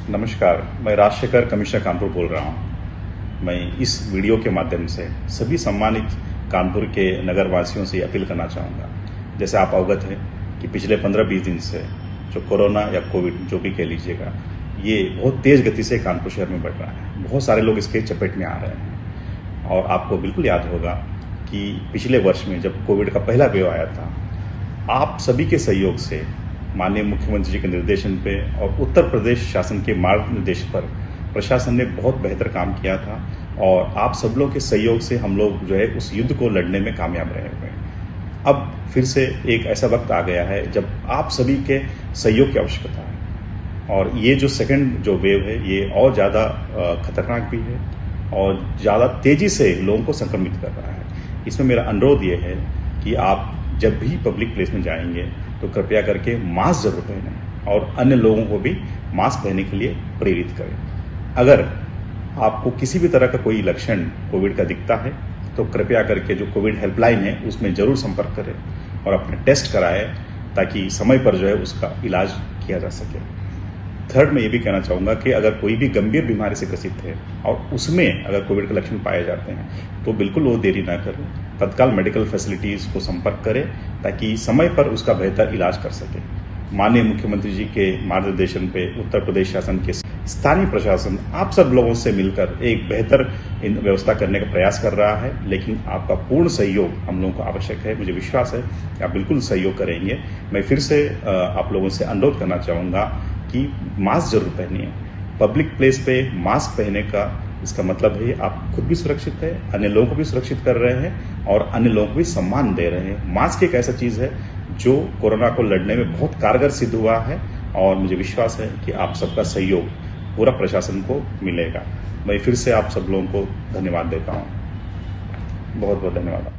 नमस्कार, मैं राजशेखर कमिश्नर कानपुर बोल रहा हूं। मैं इस वीडियो के माध्यम से सभी सम्मानित कानपुर के नगरवासियों से अपील करना चाहूँगा। जैसे आप अवगत हैं कि पिछले 15-20 दिन से जो कोरोना या कोविड जो भी कह लीजिएगा, ये बहुत तेज़ गति से कानपुर शहर में बढ़ रहा है। बहुत सारे लोग इसके चपेट में आ रहे हैं और आपको बिल्कुल याद होगा कि पिछले वर्ष में जब कोविड का पहला वेव आया था, आप सभी के सहयोग से माननीय मुख्यमंत्री जी के निर्देशन पे और उत्तर प्रदेश शासन के मार्गनिर्देश पर प्रशासन ने बहुत बेहतर काम किया था और आप सब लोग के सहयोग से हम लोग जो है उस युद्ध को लड़ने में कामयाब रहे हुए हैं। अब फिर से एक ऐसा वक्त आ गया है जब आप सभी के सहयोग की आवश्यकता है और ये जो सेकंड जो वेव है ये और ज़्यादा खतरनाक भी है और ज़्यादा तेजी से लोगों को संक्रमित कर रहा है। इसमें मेरा अनुरोध ये है कि आप जब भी पब्लिक प्लेस में जाएंगे तो कृपया करके मास्क जरूर पहनें और अन्य लोगों को भी मास्क पहनने के लिए प्रेरित करें। अगर आपको किसी भी तरह का कोई लक्षण कोविड का दिखता है तो कृपया करके जो कोविड हेल्पलाइन है उसमें जरूर संपर्क करें और अपने टेस्ट कराएं ताकि समय पर जो है उसका इलाज किया जा सके। थर्ड, मैं ये भी कहना चाहूँगा कि अगर कोई भी गंभीर बीमारी से ग्रसित है और उसमें अगर कोविड के लक्षण पाए जाते हैं तो बिल्कुल वो देरी ना करें, तत्काल मेडिकल फैसिलिटीज़ को संपर्क करें ताकि समय पर उसका बेहतर इलाज कर सके। माननीय मुख्यमंत्री जी के मार्गदर्शन पे उत्तर प्रदेश शासन के स्थानीय प्रशासन आप सब लोगों से मिलकर एक बेहतर व्यवस्था करने का प्रयास कर रहा है, लेकिन आपका पूर्ण सहयोग हम लोगों को आवश्यक है। मुझे विश्वास है कि आप बिल्कुल सहयोग करेंगे। मैं फिर से आप लोगों से अनुरोध करना चाहूँगा कि मास्क जरूर पहनिए। पब्लिक प्लेस पे मास्क पहनने का इसका मतलब है आप खुद भी सुरक्षित है, अन्य लोगों को भी सुरक्षित कर रहे हैं और अन्य लोगों को भी सम्मान दे रहे हैं। मास्क एक ऐसा चीज है जो कोरोना को लड़ने में बहुत कारगर सिद्ध हुआ है और मुझे विश्वास है कि आप सबका सहयोग पूरा प्रशासन को मिलेगा। मैं फिर से आप सब लोगों को धन्यवाद देता हूँ। बहुत बहुत धन्यवाद।